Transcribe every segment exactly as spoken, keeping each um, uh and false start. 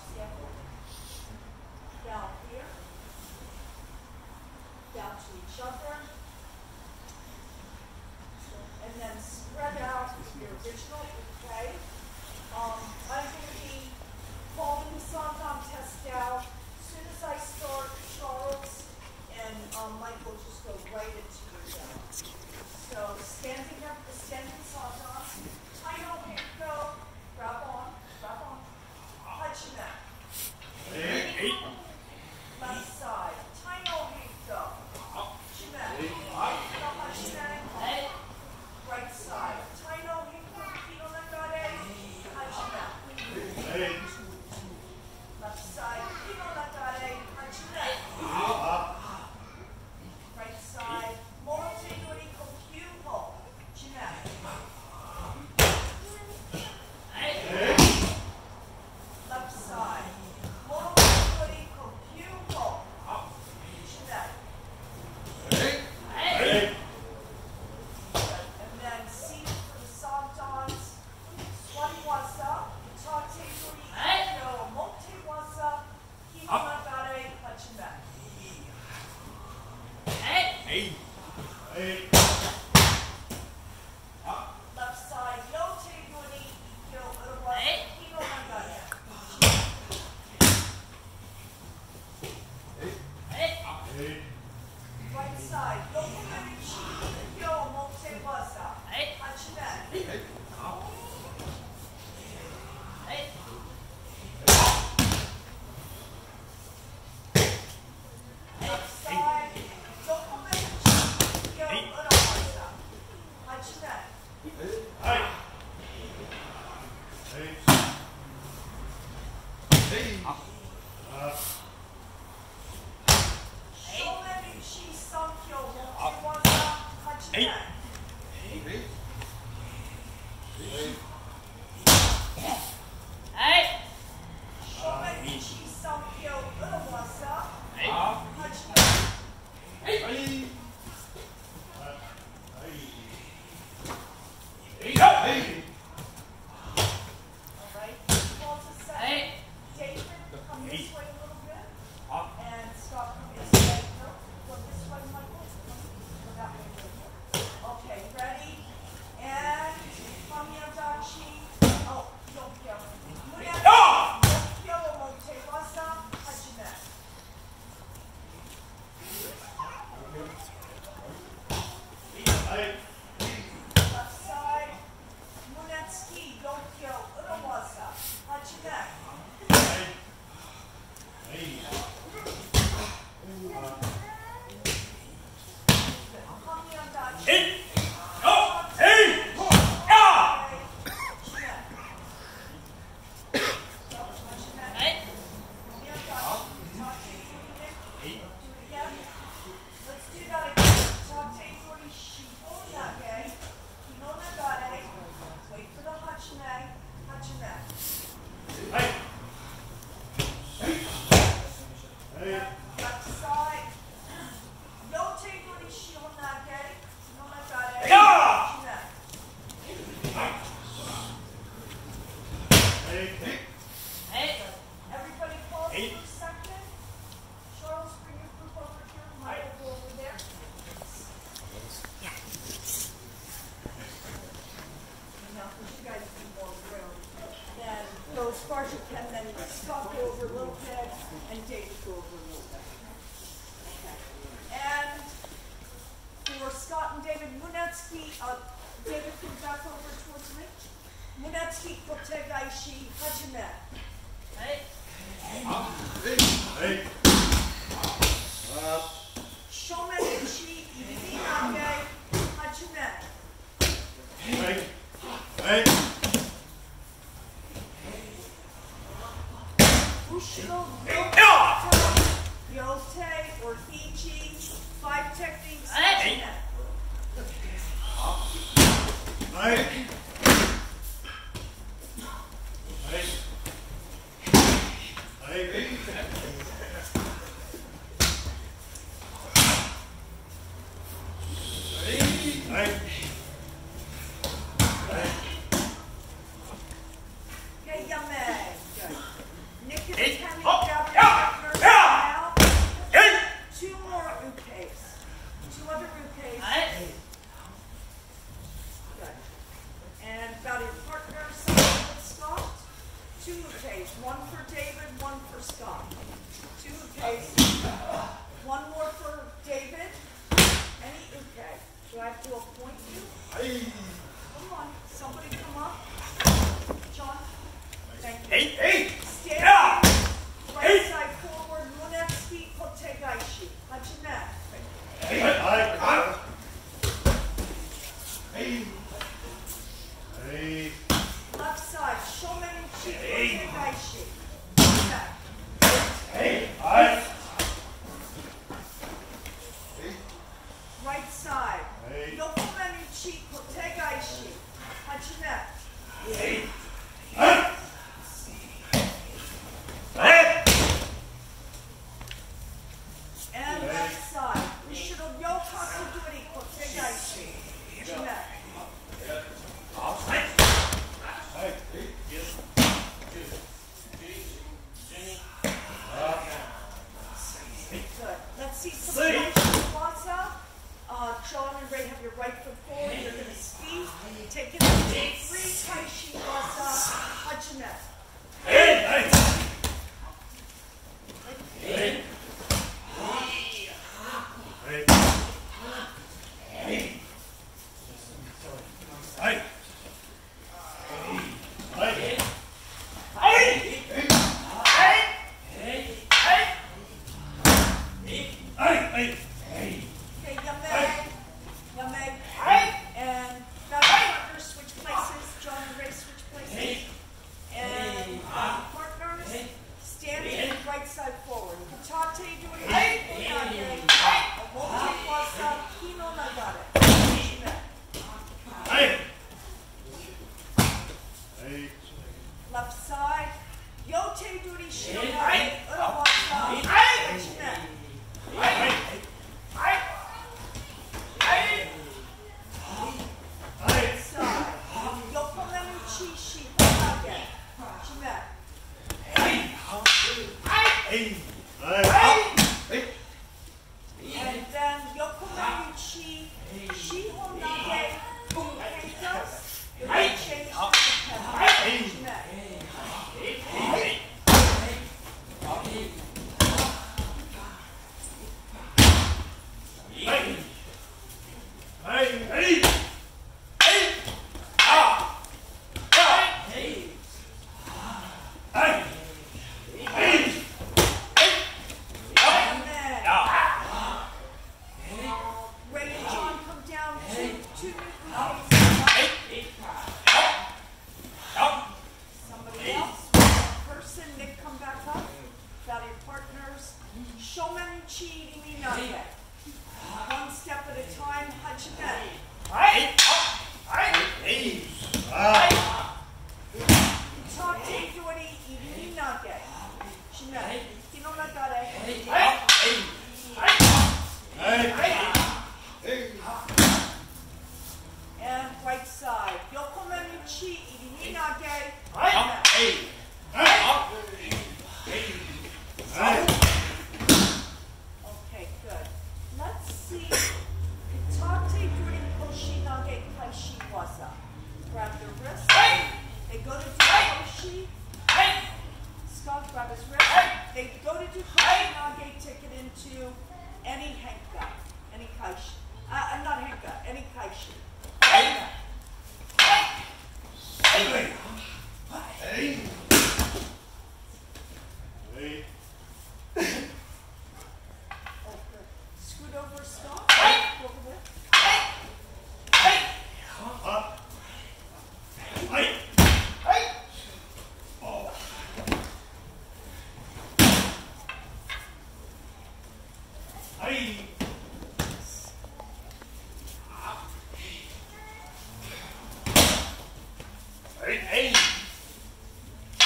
scaffold. Down here. Down to each other. And then spread out your original, okay? Um, I'm going to be following the Santon test down. As soon as I start, Charles and um, Mike will just go right into your down. So standing up, the standing Santon. I know, here you go. Grab on, grab on. Touch your neck. Eight. Left side. Tino, here you go. Touch your neck. Touch your neck. Right side. Tino, here you go. Feet on the gare. Touch your neck. Left side. Feet on the gare. Touch your neck. Right side. Monte Yuri Kokyuho. Touch your neck. Left side. Monte Yuri Kokyuho. Touch your neck. And then seat for the Santons. Swaniwasa. Tate Yuri Ikyo. Monte Wasa. Himonagare. Touch your neck. Eight. Left side, Yote Yuri Ikyo. Otherwise, Himonagare. Right side, Yokomari Ikyo. Monte Wasa. Touch your neck. Left side, Yokomari Ikyo. Otherwise, touch your neck. Shomenichi Sankyo. Monte Wasa. Touch your neck. Shomenichi Sankyo. Otherwise, touch your neck. Alright, pause a second. David, come this way a little bit. And Scott, come this way. No, go this way, Michael. Go that way a little bit. Okay, ready? And Kamiyadachi. Oh, Yokyo. Munetsuki. Yokyo Monte Wasa. Touch your neck. Left side. Munetsuki. Yokyo. Urawasa. Touch your neck. Kamiyadachi. Let's do that again. Tate Yuri Shibonage. Hinonagare. Wait for the hachine. Hachine. Left side. Yote Yuri Shibonage. Hinonagare. Hachine. Everybody pause for a second. Charles, bring your group over here. Michael, go over there. Now, because you guys do more room. Then go as far as you can. Then Scott go over a little bit, and David go over a little bit. Okay. And for Scott and David, Munetsuki, uh, David, come back over towards me. Munetsuki Kotegaishi Hajime. Shomenichi Irinage Hajime. Ushiro Yote, Yote or Ichi, five techniques. Hajime. Okay, young man. Good. Nick is Hey. Kenny Up. Gabbard Yeah. partners Yeah. now. Hey. Two more ukes. Two other ukes. Good. And about your partners, Scott. Two ukes. One for David, one for Scott. Two ukes. One more for David. Any uke. Do I have to appoint you? Hey. Come on. Somebody come up. John. Thank you. Hey. Hey. Stand. Yeah. Right Hey. side forward. Lunevsky Kotegaishi. Hachimet. Hey. Hey. Hey. Hey. Left side. Shomenuchi Hey. Kotegaishi. Hachimet. Hey. Hey. Right side. Hey. Yokomenuchi Kotegaishi. Hachimet. Hey. Hey. Hey. And left side. Ushiro Yokaku Duri Kotegaishi. Hachimet. Good. Let's see some See. Kaishi Waza. Uh, John and Ray have your right foot forward. You're going to speak. Take it into three Kaishi Waza. Hachimet. Hey. Hey. Hey. Hey. Hey. Hey. Hey. Hey. Hey. Okay, Yameg. Yameg. And now the partners switch places. John and Ray switch places. And uh, partners standing right side forward. Katate doing it. Omote wasa. Kino nagare. Hey. Hey. Left side. Yote duri shirogare. Urawasa. Hachimet. Right side. Yokomenuchi shihonage. Hachimet. Hey. And then Yokomenuchi shihonage. Ukentas. They change to Hachimet. Hey. Hey. Hey. Hey. Ah. Hey. Hey. Hey. Amen. Ah. Ray and John come down to two new Somebody else, one person, Nick come back up. About your partners. Shomenuchi Iminage. One step at a time, Hachimet. Hey. Hey. Ah. Tate Dori Iminage. Hachimet. Kinonagare. Hey. Hey. And right side. Yokomenuchi Iminage. Hey. Hey. Okay, good. Let's see. Tate Dori Koshinage Kaishi Waza. Grab the wrist. They go to do Koshi. Scott, grab his wrist. They go to do Koshinage, take it into any henka, any kaishi. Uh, uh, not henka, any kaishi. Hey. Hey. Hey. Hey. Oh, good. Scoot over, Scott. Over there. Up. Hey. Oh. Hey. Hey. Hey.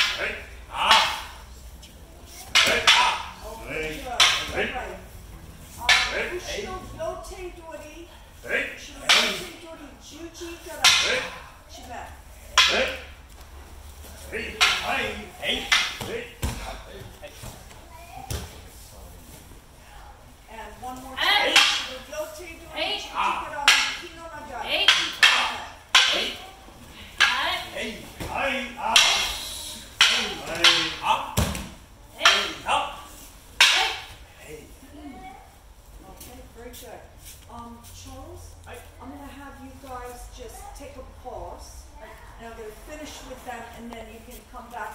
finish with them, and then you can come back